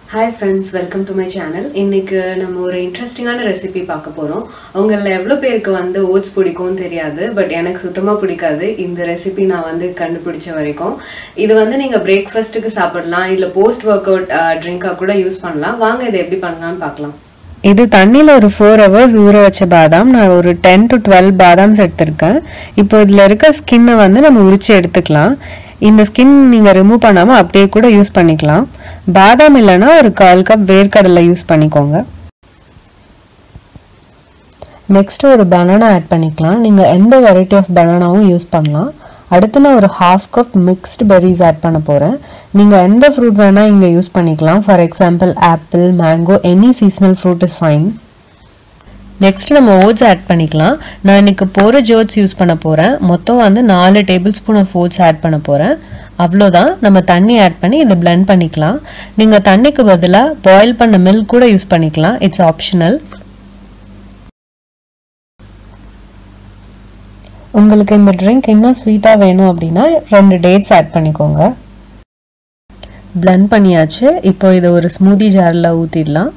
Hi friends, welcome to my channel. இன்னைக்கு நம்ம ஒரு இன்ட்ரஸ்டிங்கான ரெசிபி பார்க்க போறோம். உங்கள எவ்வளவு பேருக்கு வந்து ஓட்ஸ் பிடிக்கும்னு தெரியாது, பட் எனக்கு சுத்தமா பிடிக்காது. இந்த ரெசிபி நான் வந்து கண்டுபிடிச்ச வரைக்கும் இது வந்து நீங்க பிரேக்ஃபாஸ்ட்க்கு சாப்பிடலாம், இல்ல போஸ்ட் வொர்க் அவுட் ட்ரிங்கா கூட யூஸ் பண்ணலாம். வாங்க இதை எப்படி பண்ணலாம்னு பார்க்கலாம். இது தண்ணியில் ஒரு 4 hours ஊற வச்ச பாதாம். நான் ஒரு 10 to 12 பாதாம்ஸ் எடுத்திருக்கேன். இப்போ இதில் இருக்க ஸ்கின்னை வந்து நம்ம உரிச்சு எடுத்துக்கலாம். இந்த ஸ்கின் நீங்கள் ரிமூவ் பண்ணாமல் அப்படியே கூட யூஸ் பண்ணிக்கலாம். பாதாம் இல்லைன்னா ஒரு 1/4 கப் வேர்க்கடலை யூஸ் பண்ணிக்கோங்க. நெக்ஸ்ட் ஒரு பனானா ஆட் பண்ணிக்கலாம். நீங்கள் எந்த வெரைட்டி ஆஃப் பனானாவும் யூஸ் பண்ணலாம். அடுத்து நான் ஒரு 1/2 கப் மிக்ஸ்டு பெர்ரிஸ் ஆட் பண்ண போகிறேன். நீங்கள் எந்த ஃப்ரூட் வேணால் இங்கே யூஸ் பண்ணிக்கலாம். For example apple, mango, any seasonal fruit is fine. Next நம்ம ஓட்ஸ் ஆட் பண்ணிக்கலாம். நான் இன்னைக்கு போரேஜ் ஓட்ஸ் யூஸ் பண்ண போகிறேன். மொத்தம் வந்து 4 tablespoon of oats add பண்ண போகிறேன். அவ்வளோதான். நம்ம தண்ணி ஆட் பண்ணி இதை பிளெண்ட் பண்ணிக்கலாம். நீங்கள் தண்ணிக்கு பதிலாக பாயில் பண்ண மில்க் கூட யூஸ் பண்ணிக்கலாம். It's optional. உங்களுக்கு இந்த ட்ரிங்க் இன்னும் ஸ்வீட்டாக வேணும் அப்படின்னா 2 டேட்ஸ் ஆட் பண்ணிக்கோங்க. பிளெண்ட் பண்ணியாச்சு. இப்போ இதை ஒரு ஸ்மூதி ஜாரில் ஊற்றிடலாம்.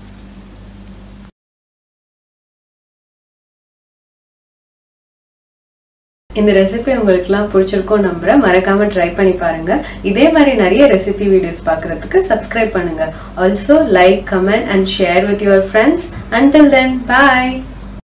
இந்த ரெசிபி உங்களுக்குலாம் பிடிச்சிருக்கும் நம்புறேன். மறக்காம ட்ரை பண்ணி பாருங்க. இதே மாதிரி நிறைய ரெசிபி வீடியோஸ் பார்க்கறதுக்கு சப்ஸ்கிரைப் பண்ணுங்க. Also like, comment and share with your friends. Until then, bye.